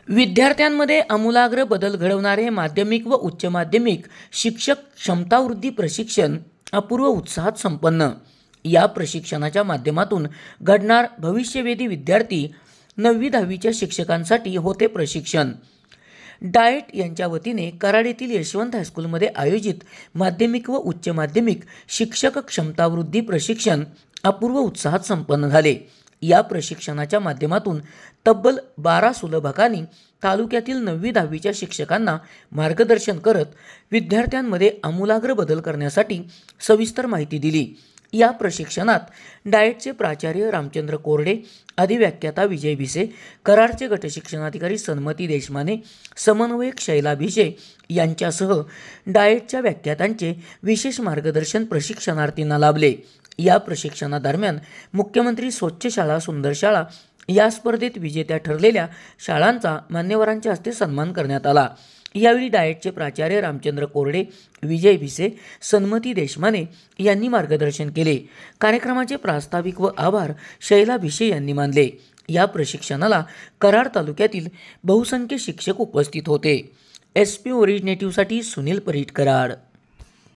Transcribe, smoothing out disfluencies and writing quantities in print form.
विद्यार्थ्यांमध्ये आमूलाग्र बदल घडवणारे माध्यमिक व उच्च माध्यमिक शिक्षक क्षमतावृद्धी प्रशिक्षण अपूर्व उत्साहात संपन्न। या प्रशिक्षणाच्या माध्यमातून घडणार भविष्यवेधी विद्यार्थी 9वी-10वीच्या शिक्षकांसाठी होते प्रशिक्षण। डाएट यांच्या वतीने कराड येथील यशवंत हायस्कूलमध्ये आयोजित माध्यमिक व उच्च माध्यमिक शिक्षक क्षमतावृद्धी प्रशिक्षण अपूर्व उत्साहात संपन्न झाले। या प्रशिक्षणाच्या माध्यमातून तब्बल 12 सुलभकांनी तालुक्यातील 9वी-10वीच्या शिक्षकांना मार्गदर्शन करत विद्यार्थ्यांमध्ये आमूलाग्र बदल करण्यासाठी सविस्तर माहिती दिली। या प्रशिक्षणात डाएटचे प्राचार्य रामचंद्र कोरडे, अधिव्याख्याता विजय भिसे, कराडचे गटशिक्षणाधिकारी सन्मती देशमाने, समन्वयक शैला भिसे यांच्यासह डाएटच्या व्याख्यात्यांचे विशेष मार्गदर्शन प्रशिक्षणार्थींना लाभले। या प्रशिक्षणादरम्यान मुख्यमंत्री स्वच्छ शाळा सुंदर शाळा या स्पर्धेत विजेत्या ठरलेल्या शाळांचा मान्यवरांच्या हस्ते सन्मान करण्यात आला। यावेळी डाएटचे प्राचार्य रामचंद्र कोरडे, विजय भिसे, सन्मती देशमाने यांनी मार्गदर्शन केले। कार्यक्रमाचे प्रास्ताविक व आभार शैला भिसे यांनी मानले। या प्रशिक्षणाला कराड तालुक्यातील बहुसंख्य शिक्षक उपस्थित होते। SP ओरिजिनेटिव्हसाठी सुनील परीट, कराड।